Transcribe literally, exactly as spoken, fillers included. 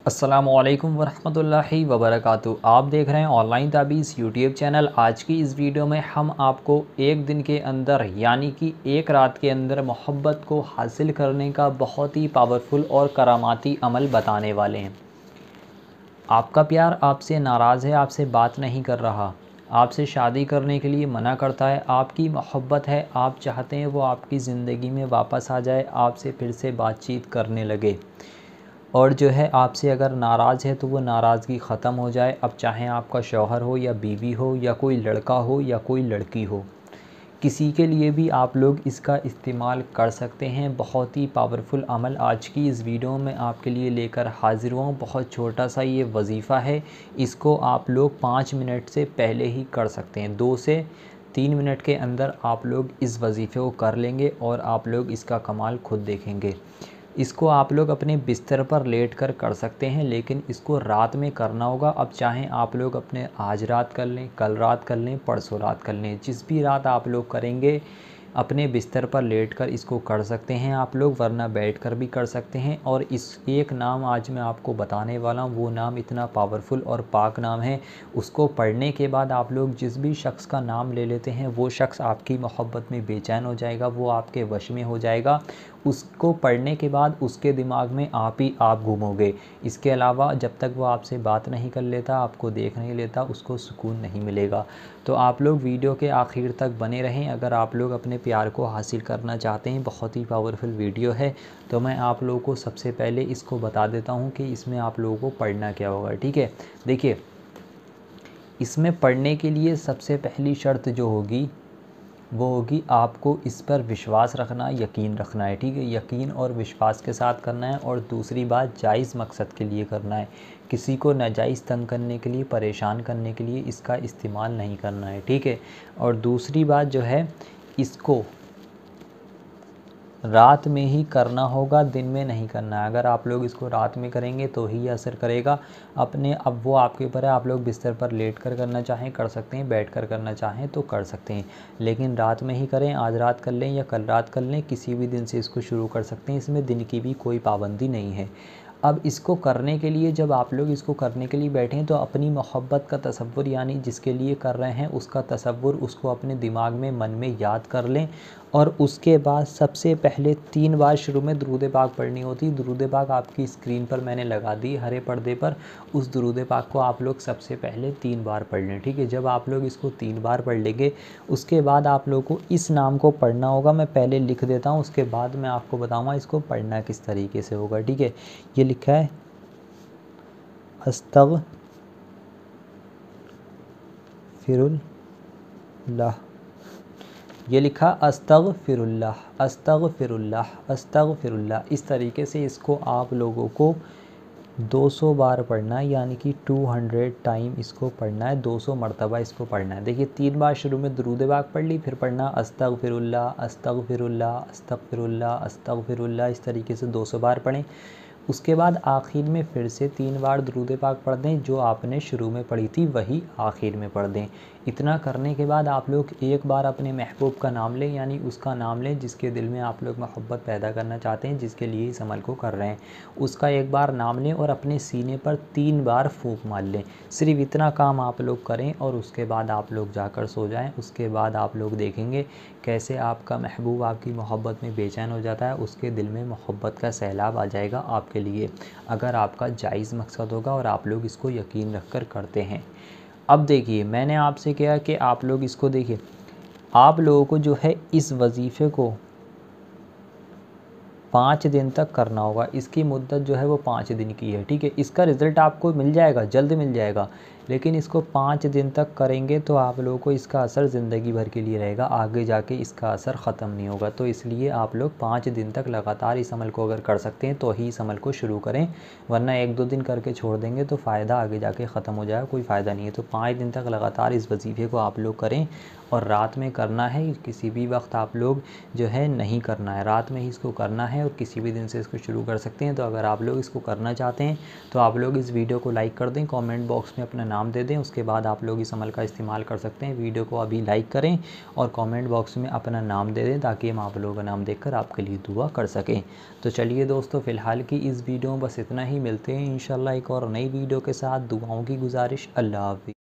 अस्सलामुअलैकुम वरहमतुल्लाहि वबरकातुहू। आप देख रहे हैं ऑनलाइन ताबीज़ यूट्यूब चैनल। आज की इस वीडियो में हम आपको एक दिन के अंदर यानी कि एक रात के अंदर मोहब्बत को हासिल करने का बहुत ही पावरफुल और करामाती अमल बताने वाले हैं। आपका प्यार आपसे नाराज़ है, आपसे बात नहीं कर रहा, आपसे शादी करने के लिए मना करता है, आपकी मोहब्बत है, आप चाहते हैं वो आपकी ज़िंदगी में वापस आ जाए, आपसे फिर से बातचीत करने लगे और जो है आपसे अगर नाराज़ है तो वो नाराज़गी ख़त्म हो जाए। अब चाहे आपका शौहर हो या बीवी हो या कोई लड़का हो या कोई लड़की हो, किसी के लिए भी आप लोग इसका इस्तेमाल कर सकते हैं। बहुत ही पावरफुल अमल आज की इस वीडियो में आपके लिए लेकर हाज़िर हुआ हूँ। बहुत छोटा सा ये वजीफ़ा है, इसको आप लोग पाँच मिनट से पहले ही कर सकते हैं। दो से तीन मिनट के अंदर आप लोग इस वजीफ़े को कर लेंगे और आप लोग इसका कमाल खुद देखेंगे। इसको आप लोग अपने बिस्तर पर लेट कर कर सकते हैं, लेकिन इसको रात में करना होगा। अब चाहें आप लोग अपने आज रात कर लें, कल रात कर लें, परसों रात कर लें, जिस भी रात आप लोग करेंगे अपने बिस्तर पर लेटकर इसको कर सकते हैं आप लोग, वरना बैठकर भी कर सकते हैं। और इस एक नाम आज मैं आपको बताने वाला हूँ, वो नाम इतना पावरफुल और पाक नाम है। उसको पढ़ने के बाद आप लोग जिस भी शख्स का नाम ले लेते हैं वो शख्स आपकी मोहब्बत में बेचैन हो जाएगा, वो आपके वश में हो जाएगा। उसको पढ़ने के बाद उसके दिमाग में आप ही आप घूमोगे। इसके अलावा जब तक वो आपसे बात नहीं कर लेता, आपको देख नहीं लेता, उसको सुकून नहीं मिलेगा। तो आप लोग वीडियो के आखिर तक बने रहें अगर आप लोग अपने प्यार को हासिल करना चाहते हैं। बहुत ही पावरफुल वीडियो है। तो मैं आप लोगों को सबसे पहले इसको बता देता हूँ कि इसमें आप लोगों को पढ़ना क्या होगा। ठीक है, देखिए, इसमें पढ़ने के लिए सबसे पहली शर्त जो होगी वो होगी आपको इस पर विश्वास रखना, यकीन रखना है। ठीक है, यकीन और विश्वास के साथ करना है। और दूसरी बात, जायज़ मकसद के लिए करना है। किसी को नाजायज़ तंग करने के लिए, परेशान करने के लिए इसका इस्तेमाल नहीं करना है। ठीक है, और दूसरी बात जो है, इसको रात में ही करना होगा, दिन में नहीं करना है। अगर आप लोग इसको रात में करेंगे तो ही असर करेगा अपने। अब वो आपके ऊपर है, आप लोग बिस्तर पर लेट कर करना चाहें कर सकते हैं, बैठ कर करना चाहें तो कर सकते हैं, लेकिन रात में ही करें। आज रात कर लें या कल रात कर लें, किसी भी दिन से इसको शुरू कर सकते हैं। इसमें दिन की भी कोई पाबंदी नहीं है। अब इसको करने के लिए, जब आप लोग इसको करने के लिए बैठें तो अपनी मोहब्बत का तसव्वुर, यानी जिसके लिए कर रहे हैं उसका तसव्वुर, उसको अपने दिमाग में, मन में याद कर लें। और उसके बाद सबसे पहले तीन बार शुरू में दुरूद पाक पढ़नी होती है। दुरूद पाक आपकी स्क्रीन पर मैंने लगा दी हरे पर्दे पर। उस दुरूद पाक को आप लोग सबसे पहले तीन बार पढ़ लें। ठीक है, जब आप लोग इसको तीन बार पढ़ लेंगे उसके बाद आप लोगों को इस नाम को पढ़ना होगा। मैं पहले लिख देता हूँ, उसके बाद मैं आपको बताऊँगा इसको पढ़ना किस तरीके से होगा। ठीक है, ये लिखा है अस्तगफिरुल्लाह। ये लिखा अस्तगफिरुल्लाह, अस्तगफिरुल्लाह, अस्तगफिरुल्लाह। इस तरीके से इसको आप लोगों को दो सौ बार पढ़ना है, यानी कि दो सौ टाइम इसको पढ़ना है, दो सौ मरतबा इसको पढ़ना है। देखिए, तीन बार शुरू में दुरूद पाक पढ़ ली, फिर पढ़ना अस्तगफिरुल्लाह, अस्तगफिरुल्लाह, अस्तगफिरुल्लाह, अस्तगफिरुल्लाह। इस तरीके से दो सौ बार पढ़ें। उसके बाद आखिर में फिर से तीन बार दुरूद पाक पढ़ दें। जो आपने शुरू में पढ़ी थी वही आखिर में पढ़ दें। इतना करने के बाद आप लोग एक बार अपने महबूब का नाम लें, यानी उसका नाम लें जिसके दिल में आप लोग मोहब्बत पैदा करना चाहते हैं, जिसके लिए इस अमल को कर रहे हैं। उसका एक बार नाम लें और अपने सीने पर तीन बार फूंक मार लें। सिर्फ इतना काम आप लोग करें और उसके बाद आप लोग जाकर सो जाएं। उसके बाद आप लोग देखेंगे कैसे आपका महबूब आपकी मोहब्बत में बेचैन हो जाता है। उसके दिल में मोहब्बत का सैलाब आ जाएगा आपके लिए, अगर आपका जायज़ मकसद होगा और आप लोग इसको यकीन रख कर करते हैं। अब देखिए, मैंने आपसे कहा कि आप लोग इसको देखिए, आप लोगों को जो है इस वजीफ़े को पाँच दिन तक करना होगा। इसकी मुद्दत जो है वो पाँच दिन की है। ठीक है, इसका रिज़ल्ट आपको मिल जाएगा, जल्द मिल जाएगा, लेकिन इसको पाँच दिन तक करेंगे तो आप लोगों को इसका असर ज़िंदगी भर के लिए रहेगा, आगे जाके इसका असर ख़त्म नहीं होगा। तो इसलिए आप लोग पाँच दिन तक लगातार इस अमल को अगर कर सकते हैं तो ही इस अमल को शुरू करें, वरना एक दो दिन करके छोड़ देंगे तो फ़ायदा आगे जाके ख़त्म हो जाएगा, कोई फ़ायदा नहीं है। तो पाँच दिन तक लगातार इस वजीफ़े को आप लोग करें और रात में करना है। किसी भी वक्त आप लोग जो है नहीं करना है, रात में ही इसको करना है और किसी भी दिन से इसको शुरू कर सकते हैं। तो अगर आप लोग इसको करना चाहते हैं तो आप लोग इस वीडियो को लाइक कर दें, कमेंट बॉक्स में अपना नाम दे दें, उसके बाद आप लोग इस अमल का इस्तेमाल कर सकते हैं। वीडियो को अभी लाइक करें और कमेंट बॉक्स में अपना नाम दे दें ताकि हम आप लोगों का नाम देखकर आपके लिए दुआ कर सकें। तो चलिए दोस्तों, फ़िलहाल की इस वीडियो में बस इतना ही। मिलते हैं इंशाल्लाह एक और नई वीडियो के साथ। दुआओं की गुजारिश। अल्लाह हाफ़िज़।